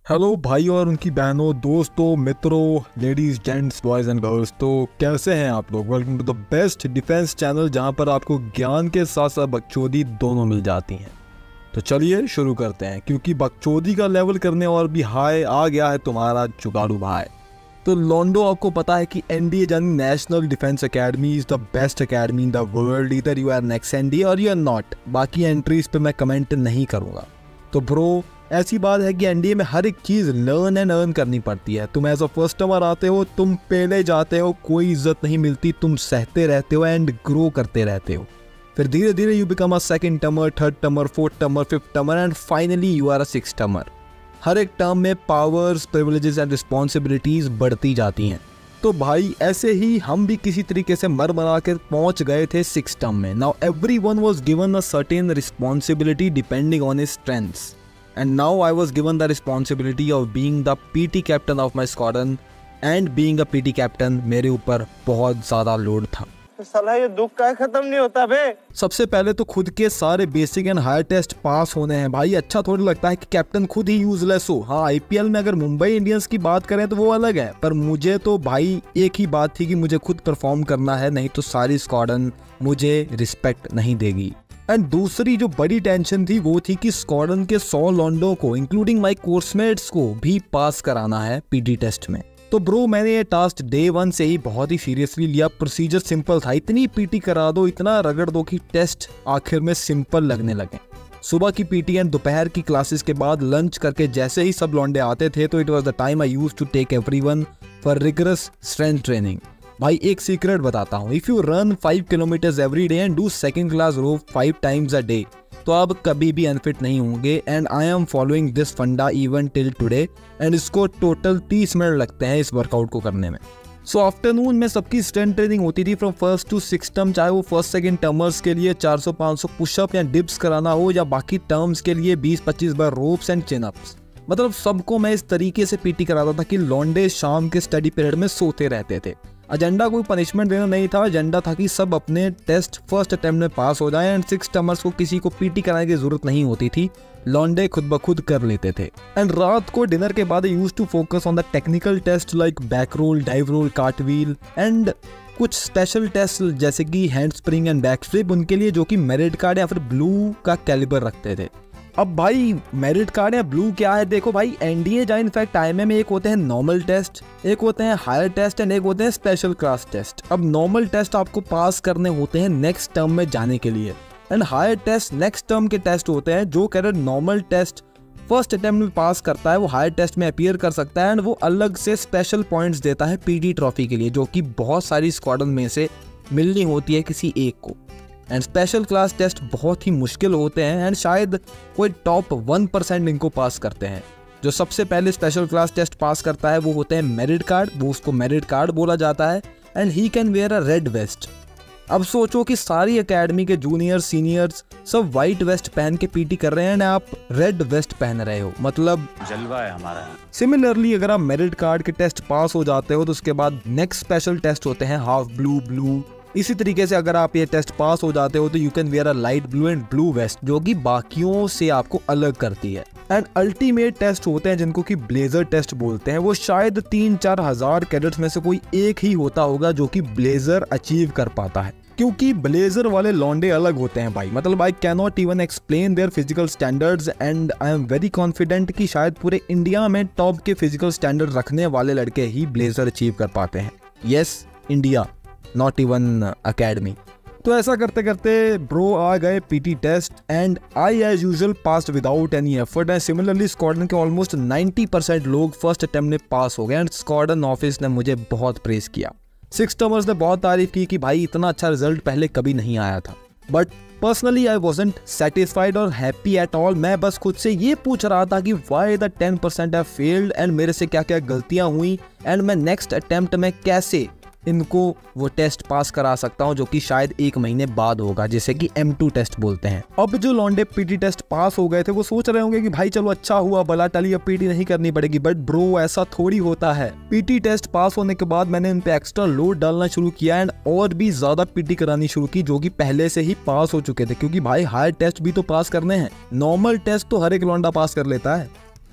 Hello भाई और उनकी बहनों, दोस्तों, मित्रों, ladies, gents, boys and girls. तो कैसे हैं आप लोग? Welcome to the best defence channel, जहां पर आपको ज्ञान के साथ साथ बकचोदी दोनों मिल जाती हैं। तो चलिए शुरू करते हैं, क्योंकि बकचोदी का लेवल करने और भी हाई आ गया है तुम्हारा जुगाड़ू भाई। तो लोंडो, आपको पता है कि एनडीए यानी national defence academy is the best academy in the world. इधर यू आर नेक्स्ट एनडीए और यू आर नॉट। बाकी एंट्रीज पे मैं कमेंट नहीं करूँगा। तो ब्रो, ऐसी बात है कि एनडीए में हर एक चीज़ लर्न एंड अर्न करनी पड़ती है। तुम एज अ फर्स्टमर आते हो, तुम पहले जाते हो, कोई इज्जत नहीं मिलती, तुम सहते रहते हो एंड ग्रो करते रहते हो। फिर धीरे धीरे you become a second termer, third termer, fourth termer, fifth termer and finally you are a six termer. हर एक टर्म में पावर्स, प्रिविलेजेस एंड रिस्पॉन्सिबिलिटीज बढ़ती जाती हैं। तो भाई ऐसे ही हम भी किसी तरीके से मर मरा कर पहुंच गए थे सिक्स टर्म में। Now everyone was given a certain responsibility depending on his strengths, and now I was given the responsibility of being the PT captain of my squadron, and being a PT captain मेरे ऊपर बहुत ज़्यादा load था। साला ये दुख का खत्म नहीं होता बे। सबसे पहले तो खुद के सारे basic and higher test pass होने हैं भाई। अच्छा थोड़ी लगता है कि कैप्टन खुद ही यूजलेस हो। हाँ, आईपीएल में अगर मुंबई इंडियंस की बात करें तो वो अलग है, पर मुझे तो भाई एक ही बात थी कि मुझे खुद परफॉर्म करना है, नहीं तो सारी स्क्वाड्रन मुझे रिस्पेक्ट नहीं देगी। एंड दूसरी जो बड़ी टेंशन थी वो थी कि स्क्वाड्रन के 100 लॉन्डो को, इंक्लूडिंग माय कोर्समेट्स को भी पास कराना है पीटी टेस्ट में। तो ब्रो, मैंने ये टास्क डे 1 से ही बहुत ही सीरियसली लिया। प्रोसीजर सिंपल था, इतनी पीटी करा दो, इतना रगड़ दो कि टेस्ट आखिर में सिंपल लगने लगे। सुबह की पीटी एंड दोपहर की क्लासेस के बाद लंच करके जैसे ही सब लॉन्डे आते थे, तो it was the time I used to take everyone for rigorous strength training. भाई एक सीक्रेट बताता हूँ, if you run 5 kilometres every day and do second class row 5 times a day, तो आप कभी भी अनफिट नहीं होंगे। And I am following this funda even till today, एंड इसको टोटल 30 मिनट लगते हैं इस वर्कआउट को करने में। सो आफ्टरनून में सबकी स्ट्रेंथ ट्रेनिंग होती थी from first to six term, चाहे वो फर्स्ट सेकंड टर्मर्स के लिए 400-500 पुशअप या डिप्स कराना हो, या बाकी टर्म्स के लिए 20-25 बार रोप्स एंड चिन अप्स। मतलब सबको मैं इस तरीके से पीटी कराता था कि लॉन्डे शाम के स्टडी पीरियड में सोते रहते थे। एजेंडा कोई पनिशमेंट देना नहीं था, एजेंडा था कि सब अपने टेस्ट फर्स्ट अटेम्प्ट में पास हो जाएं। एंड सिक्स टर्मर्स को किसी को पीटी कराने की जरूरत नहीं होती थी, लॉन्डे खुद ब खुद कर लेते थे। एंड रात को डिनर के बाद used to focus on the technical test like back roll, dive roll, cartwheel and कुछ स्पेशल टेस्ट जैसे कि handspring and back flip, उनके लिए जो कि मेरिट कार्ड या फिर ब्लू का कैलिबर रखते थे। अब भाई मेरिट कार्ड या ब्लू क्या है? देखो भाई, एनडीए या इनफैक्ट आईएमए में एक होते हैं नॉर्मल टेस्ट, एक होते हैं हायर टेस्ट एंड एक होते हैं स्पेशल क्लास टेस्ट। अब नॉर्मल टेस्ट आपको पास करने होते हैं नेक्स्ट टर्म में जाने के लिए, and higher test next term के टेस्ट होते हैं। जो cadet normal test first attempt में पास करता है वो हायर टेस्ट में अपीयर कर सकता है, एंड वो अलग से स्पेशल पॉइंट्स देता है पीटी ट्रॉफी के लिए, जो कि बहुत सारी स्क्वाड्रन में से मिलनी होती है किसी एक को। एंड स्पेशल क्लास टेस्ट बहुत ही मुश्किल होते हैं, एंड शायद कोई टॉप 1% इनको पास करते हैं। जो सबसे पहले स्पेशल क्लास टेस्ट पास करता है वो होते हैं मेरिट कार्ड, वो उसको मेरिट कार्ड बोला जाता है, and he can wear a red vest. अब सोचो कि सारी एकेडमी के जूनियर्स, सीनियर्स सब व्हाइट वेस्ट पहन के पीटी कर रहे हैं, एंड आप रेड वेस्ट पहन रहे हो, मतलब जलवा है हमारा। सिमिलरली अगर आप मेरिट कार्ड के टेस्ट पास हो जाते हो तो उसके बाद नेक्स्ट स्पेशल टेस्ट होते हैं हाफ ब्लू। इसी तरीके से अगर आप ये टेस्ट पास हो जाते हो तो you can wear a light blue and blue vest, जो कि बाकियों से आपको अलग करती है। एंड अल्टीमेट टेस्ट होते हैं जिनको कि ब्लेजर टेस्ट बोलते हैं। वो शायद 3-4 हजार कैडेट्स में से कोई एक ही होता होगा जो कि ब्लेजर अचीव कर पाता है, क्योंकि ब्लेजर वाले लॉन्डे अलग होते हैं भाई। मतलब I can not even explain their physical standards, and I am very confident कि शायद पूरे इंडिया में टॉप के फिजिकल स्टैंडर्ड रखने वाले लड़के ही ब्लेजर अचीव कर पाते हैं। Yes, India, not even academy. तो ऐसा करते करते ब्रो आ गए PT test, and I as usual passed without any effort. And similarly squadron के ऑलमोस्ट 90% लोग फर्स्ट अटेम्प्ट में पास हो गए, एंड स्क्वाड्रन ऑफिस ने मुझे बहुत प्रेज किया। सिक्स टर्मर्स ने बहुत तारीफ की कि भाई इतना अच्छा रिजल्ट पहले कभी नहीं आया था। But personally I wasn't satisfied और हैप्पी एट ऑल। मैं बस खुद से ये पूछ रहा था कि why the 10% have failed, and मेरे से क्या क्या गलतियां हुई, एंड मैं नेक्स्ट अटेम्प्ट में कैसे इनको वो टेस्ट पास करा सकता हूँ, जो कि शायद 1 महीने बाद होगा, जिसे कि M2 टेस्ट बोलते हैं। अब जो लॉन्डे पीटी टेस्ट पास हो गए थे वो सोच रहे होंगे कि भाई चलो अच्छा हुआ, भला टली, अब पीटी नहीं करनी पड़ेगी। बट ब्रो ऐसा थोड़ी होता है। पीटी टेस्ट पास होने के बाद मैंने इन पे एक्स्ट्रा लोड डालना शुरू किया, एंड और भी ज्यादा पीटी करानी शुरू की, जो कि पहले से ही पास हो चुके थे, क्योंकि भाई हायर टेस्ट भी तो पास करने हैं। नॉर्मल टेस्ट तो हर एक लॉन्डा पास कर लेता है।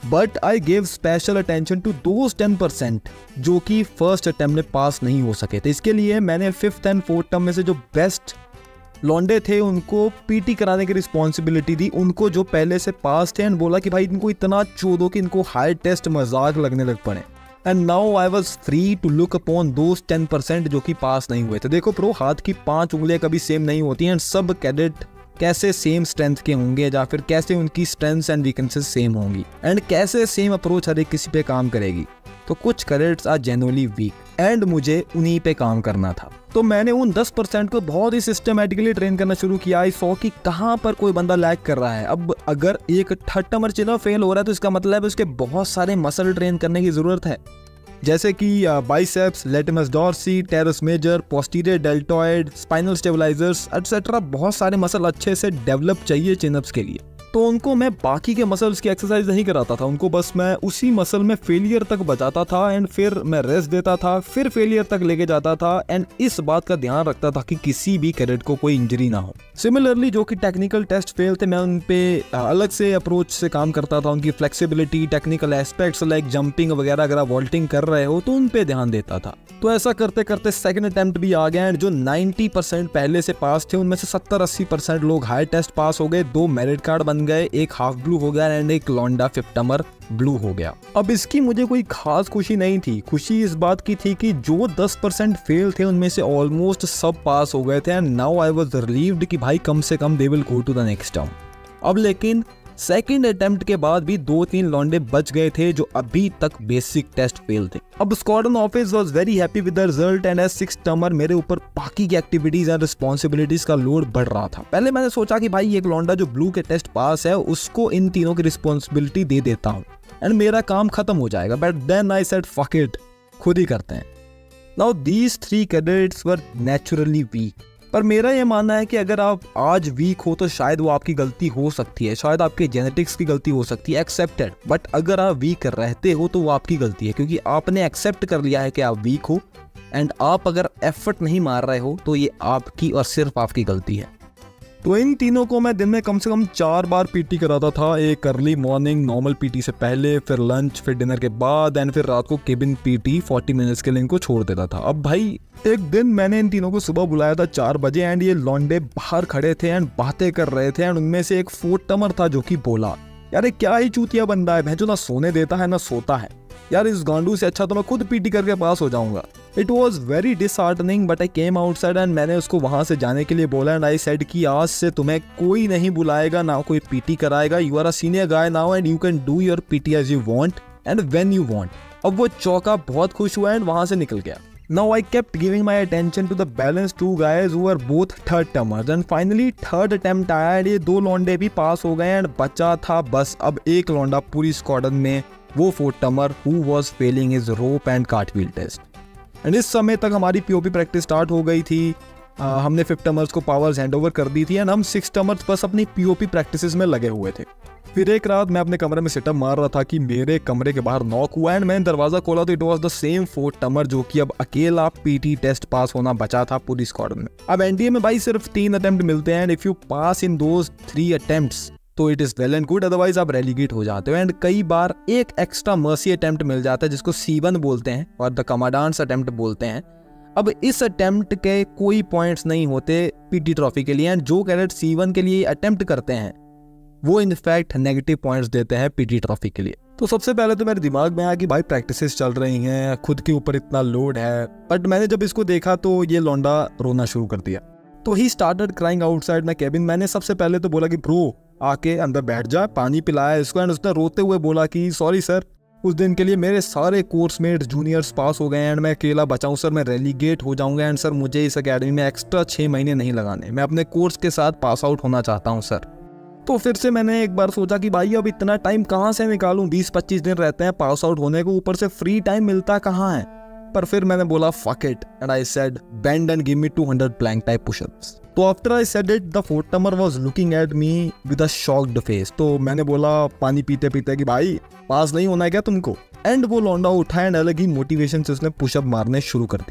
But I gave special attention to those 10% जो कि फर्स्ट अटेम्प्ट में पास नहीं हो सके थे। इसके लिए मैंने 5th एंड 4th टर्म में से जो बेस्ट लौंडे थे उनको पीटी कराने की रिस्पॉन्सिबिलिटी दी, उनको जो पहले से पास थे, एंड बोला कि भाई इनको इतना चोदो कि इनको हाई टेस्ट मजाक लगने लग पड़े। And now I was free to look upon those 10% जो कि पास नहीं हुए थे। देखो प्रो, हाथ की 5 उंगलियां कभी सेम नहीं होती हैं, एंड सब कैडेट कैसे सेम स्ट्रेंथ के होंगे या फिर कैसे उनकी स्ट्रेंथ्स एंड वीकनेसेस सेम होंगी, एंड कैसे सेम अप्रोच हर एक किसी पे काम करेगी। तो कुछ cadets are genuinely weak and मुझे उन्हीं पे काम करना था। तो मैंने उन 10% को बहुत ही सिस्टमेटिकली ट्रेन करना शुरू किया। आई सॉ कि कहाँ पर कोई बंदा लैग कर रहा है। अब अगर एक थर्ड टर्मर चिनर फेल हो रहा है तो इसका मतलब है उसके बहुत सारे मसल ट्रेन करने की जरूरत है, जैसे कि biceps, latissimus dorsi, teres major, posterior deltoid, spinal stabilisers etcetera. बहुत सारे मसल अच्छे से डेवलप चाहिए चिनअप्स के लिए। तो उनको मैं बाकी के मसल्स की एक्सरसाइज नहीं कराता था, उनको बस मैं उसी मसल में फेलियर तक बचाता था, एंड फिर मैं रेस्ट देता था, फिर फेलियर तक लेके जाता था, एंड इस बात का ध्यान रखता था कि किसी भी कैडेट को कोई इंजरी ना हो। सिमिलरली जो कि टेक्निकल टेस्ट फेल थे, मैं उन पे अलग से अप्रोच से काम करता था। उनकी flexibility, technical aspects like jumping वगैरह, अगर आप वॉल्टिंग कर रहे हो तो उन पे ध्यान देता था। तो ऐसा करते करते सेकंड अटेम्प्ट भी आ गया, एंड जो 90% पहले से पास थे उनमें से 70-80% लोग हाई टेस्ट पास हो गए। 2 मेरिट कार्ड बन गए, एक हाफ ब्लू हो गया एंड एक लौंडा 5th टर्मर ब्लू हो गया। अब इसकी मुझे कोई खास खुशी नहीं थी, खुशी इस बात की थी कि जो 10% फेल थे उनमें से ऑलमोस्ट सब पास हो गए थे, and now I was relieved कि भाई कम से कम they will go to the next term. अब लेकिन सेकंड अटेम्प्ट के बाद भी 2-3 लौंडे बच गए थे जो अभी तक बेसिक टेस्ट फेल थे। अब squadron office was very happy with the result, and as 6th termer मेरे ऊपर बाकी की एक्टिविटीज एंड रिस्पॉन्सिबिलिटीज का लोड बढ़ रहा था। पहले मैंने सोचा कि भाई एक लौंडा जो ब्लू के टेस्ट पास है उसको इन तीनों की रिस्पॉन्सिबिलिटी दे देता हूँ एंड मेरा काम खत्म हो जाएगा, but then I said fuck it, खुद ही करते हैं। Now these 3 cadets were naturally weak, पर मेरा ये मानना है कि अगर आप आज वीक हो तो शायद वो आपकी गलती हो सकती है, शायद आपके जेनेटिक्स की गलती हो सकती है, एक्सेप्टेड। बट अगर आप वीक रहते हो तो वो आपकी गलती है, क्योंकि आपने एक्सेप्ट कर लिया है कि आप वीक हो, एंड आप अगर एफर्ट नहीं मार रहे हो तो ये आपकी और सिर्फ आपकी गलती है। तो इन तीनों को मैं दिन में कम से कम 4 बार पीटी कराता था। एक अर्ली मॉर्निंग नॉर्मल पीटी से पहले, फिर लंच, फिर डिनर के बाद, एंड फिर रात को केबिन पीटी 40 मिनट्स के लिए इनको छोड़ देता था। अब भाई एक दिन मैंने इन तीनों को सुबह बुलाया था 4 बजे, एंड ये लौंडे बाहर खड़े थे एंड बातें कर रहे थे, एंड उनमें से एक 4th टर्मर था जो कि बोला, यार क्या ही चूतिया बंदा है, जो ना सोने देता है ना सोता है, यार इस गांडू से अच्छा तो मैं खुद पीटी करके पास हो जाऊंगा। It was very disheartening, but I came outside and मैंने उसको वहां से जाने के लिए बोला, एंड आई सेड कि आज से तुम्हें कोई नहीं बुलाएगा, ना कोई पीटी कराएगा, you are a senior guy now and you can do your PT as you want and when you want. अब वो चौका बहुत खुश हुआ एंड वहां से निकल गया। Now I kept giving my attention to the balanced 2 guys who were both 3rd termers, and finally 3rd attempt आया एंड ये 2 लौंडे भी पास हो गए, एंड बचा था बस अब एक लौंडा पूरी स्क्वाड्रन में, वो 4th termer who was failing his rope and cartwheel test। And इस समय तक हमारी पीओपी प्रैक्टिस स्टार्ट हो गई थी। हमने 5th टर्मर्स को पावर्स हैंड ओवर कर दी थी, एंड हम 6th टर्मर्स बस अपनी पीओपी प्रैक्टिसेस में लगे हुए थे। फिर एक रात मैं अपने कमरे में सेटअप मार रहा था कि मेरे कमरे के बाहर नॉक हुआ, एंड मैंने दरवाजा खोला तो it was the same 4th termer जो कि अब अकेला पीटी टेस्ट पास होना बचा था पूरी स्क्वाड्रन में। अब एनडीए में भाई सिर्फ 3 अटेम्प्ट मिलते हैं, and if you pass in those 3 attempts तो it is well and good, otherwise आप रेलीगेट हो जाते हो। एंड कई बार एक एक्स्ट्रा मर्सी अटेम्प्ट मिल जाता है जिसको C1 बोलते हैं और द कमांडेंट्स अटेम्प्ट बोलते हैं। अब इस अटेम्प्ट के कोई पॉइंट्स नहीं होते पीटी ट्रॉफी के लिए, एंड जो कैडेट C1 के लिए अटेम्प्ट करते हैं वो इनफैक्ट नेगेटिव पॉइंट्स देते हैं पीटी ट्रॉफी के लिए। तो सबसे पहले तो मेरे दिमाग में आया कि भाई प्रैक्टिसेस चल रही हैं, खुद के ऊपर इतना लोड है, बट मैंने जब इसको देखा तो ये लौंडा रोना शुरू कर दिया। तो he started crying outside my cabin. मैंने सबसे पहले तो बोला कि ब्रो आके अंदर बैठ जा, पानी पिलाया इसको, एंड उसने रोते हुए बोला कि सॉरी सर, उस दिन के लिए मेरे सारे कोर्समेट्स जूनियर्स पास हो गए एंड मैं अकेला बचा हूं सर, मैं रेलीगेट हो जाऊंगा, एंड सर मुझे इस अकेडमी में एक्स्ट्रा 6 महीने नहीं लगाने, मैं अपने कोर्स के साथ पास आउट होना चाहता हूं सर। तो फिर से मैंने एक बार सोचा कि भाई अब इतना टाइम कहाँ से निकालूं, 20-25 दिन रहते हैं पास आउट होने को, ऊपर से फ्री टाइम मिलता कहाँ है। पर फिर मैंने बोला fuck it and I said bend and give me 200 plank type pushups. तो after I said it the 4th termer was looking at me with a shocked face. तो मैंने बोला पानी पीते पीते कि भाई पास नहीं होना है क्या तुमको। एंड वो लौंडा उठा एंड अलग ही मोटिवेशन से उसने पुशअप मारने शुरू कर दिए।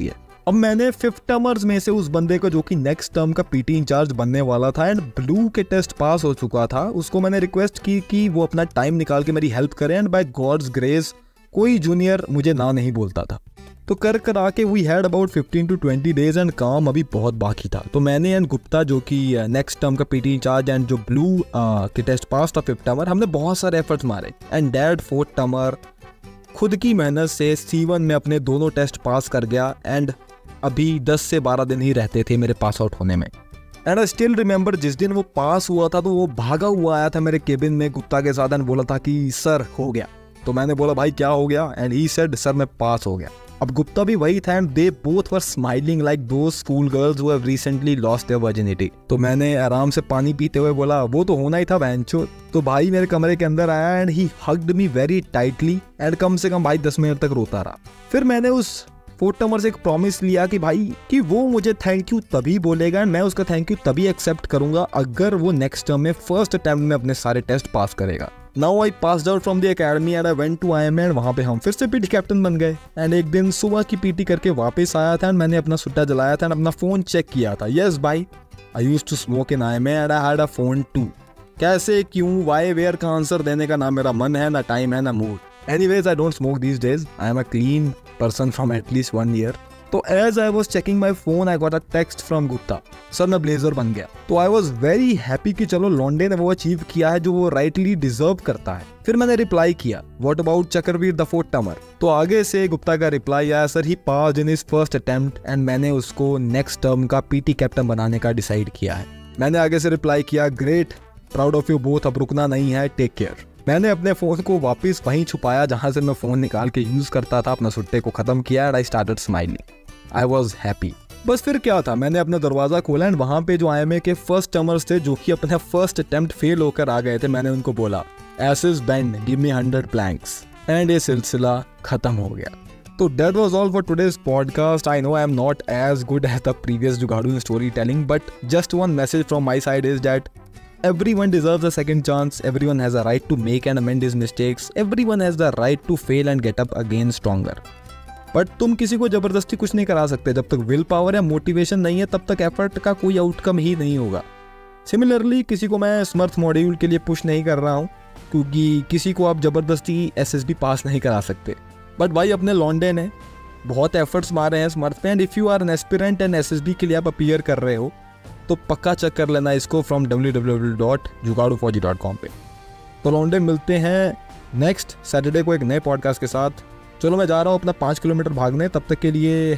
अब मैंने 5 टर्मर्स में से उस बंदे को जो कि नेक्स्ट टर्म का पीटी इंचार्ज बनने वाला था एंड ब्लू के टेस्ट पास हो चुका था, उसको मैंने रिक्वेस्ट की कि वो अपना टाइम निकाल के मेरी हेल्प करे एंड बाय गॉड्स ग्रेस कोई जूनियर मुझे ना नहीं बोलता था। तो कर आके we had about 15 to 20 days and काम अभी बहुत बाकी था। तो मैंने एंड गुप्ता जो कि नेक्स्ट टर्म का पीटी इंचार्ज एंड जो ब्लू के टेस्ट पास था 5th टर्मर, हमने बहुत सारे एफर्ट्स मारे एंड डैड 4th टर्मर खुद की मेहनत से C1 में अपने दोनों टेस्ट पास कर गया एंड अभी 10 से 12 दिन ही रहते थे मेरे पास आउट होने में। एंड आई स्टिल रिमेंबर जिस दिन वो पास हुआ था तो वो भागा हुआ आया था मेरे केबिन में गुप्ता के साथ एंड बोला था कि सर हो गया। तो मैंने बोला भाई क्या हो गया, एंड ही सेड सर मैं पास हो गया। अब गुप्ता भी वही था and they both were smiling like those school girls who have recently lost their virginity. तो मैंने आराम से पानी पीते हुए बोला वो तो होना ही था बेंचो। तो भाई मेरे कमरे के अंदर आया and he hugged me very tightly and कम से कम भाई 10 मिनट तक रोता रहा। फिर मैंने उस 4th टर्मर से एक प्रॉमिस लिया कि भाई कि वो मुझे थैंक यू तभी बोलेगा एंड मैं उसका थैंक यू तभी एक्सेप्ट करूंगा अगर वो नेक्स्ट टर्म में फर्स्ट अटेम्प्ट में अपने सारे टेस्ट पास करेगा। Now I passed out from the academy and I went to IMA and वहाँ पे हम फिर से पीटी कैप्टन बन गए। एंड एक दिन सुबह की पीटी करके वापस आया था एंड मैंने अपना सुट्टा जलाया था एंड अपना फोन चेक किया था। यस भाई, I used to smoke in IMA and I had a phone too. कैसे, क्यों, वाई, वेयर का आंसर देने का ना मेरा मन है, ना टाइम है, ना mood. Anyways, I don't smoke these days. I am a clean person from at least 1 year. तो as I was checking my phone, I got a text from Gupta. Sir मैं ब्लेजर बन गया। तो I was very happy कि चलो लॉन्डे ने वो achieve किया है जो वो राइटली डिजर्व करता है। फिर मैंने रिप्लाई किया What about Chakraveer the 4th termer. तो आगे से गुप्ता का रिप्लाई आया sir he passed in his first attempt and मैंने उसको नेक्स्ट टर्म का पीटी कैप्टन बनाने का डिसाइड किया है। मैंने आगे से रिप्लाई किया great, proud of you both, अब रुकना नहीं है, टेक केयर। मैंने अपने फोन को वापस वहीं छुपाया जहां से मैं फोन निकाल के यूज करता था, अपना सुट्टे को खत्म किया and I started smiling. I was happy. बस फिर क्या था, मैंने अपना दरवाजा खोला एंड वहां पे जो IMA के फर्स्ट टर्मर्स थे जो कि अपने फर्स्ट अटेम्प्ट फेल होकर आ गए थे, मैंने उनको बोला asses bend, give me 100 planks and ये सिलसिला खत्म हो गया। तो that was all for today's podcast. I know I am not as good as the previous जुगाड़ू in storytelling, but just one message from my side is that everyone deserves a second chance. Everyone has a right to make and amend his mistakes. Everyone has the right to fail and get up again stronger. But तुम किसी को जबरदस्ती कुछ नहीं करा सकते। जब तक विल पावर या मोटिवेशन नहीं है तब तक एफर्ट का कोई आउटकम ही नहीं होगा। सिमिलरली किसी को मैं स्मर्थ मॉड्यूल के लिए पुश नहीं कर रहा हूँ क्योंकि किसी को आप जबरदस्ती SSB पास नहीं करा सकते। बट भाई अपने लॉन्डे ने बहुत एफर्ट्स मारे हैं स्मर्थ पे and if you are an aspirant and SSB के लिए आप अपीयर कर रहे हो तो पक्का चेक कर लेना इसको फ्रॉम www.jugaadufauji.com पे। तो लॉन्डे मिलते हैं नेक्स्ट सैटरडे को एक नए पॉडकास्ट के साथ। चलो मैं जा रहा हूँ अपना 5 किलोमीटर भागने, तब तक के लिए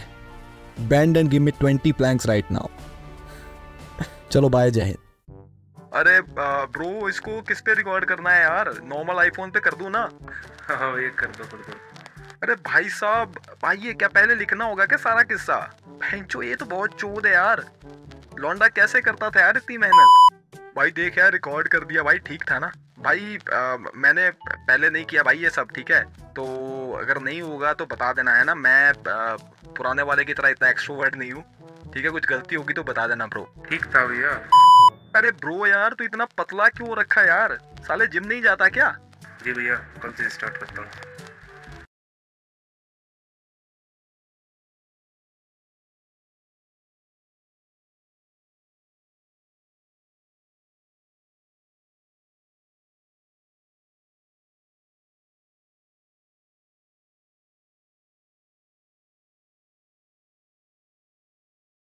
bend and give me 20 planks right now. चलो बाय, जय हिंद। अरे ब्रो इसको किस पे रिकॉर्ड करना है यार? नॉर्मल आईफोन पे कर दूं ना? हाँ ये कर दो। अरे भाई साहब, भाई ये क्या पहले लिखना होगा क्या सारा किस्सा? भैंचो ये तो बहुत चोद है यार। लौंडा कैसे करता था यार इतनी मेहनत? भाई देख यार रिकॉर्ड कर दिया भाई, ठीक था ना भाई? मैंने पहले नहीं किया भाई ये सब, ठीक है? तो अगर नहीं होगा तो बता देना है ना। मैं पुराने वाले की तरह इतना एक्सट्रोवर्ट नहीं हूँ, ठीक है? कुछ गलती होगी तो बता देना ब्रो। ठीक था भैया। अरे ब्रो यार तू इतना पतला क्यों रखा यार? साले जिम नहीं जाता क्या? जी भैया, कल से स्टार्ट करता हूँ।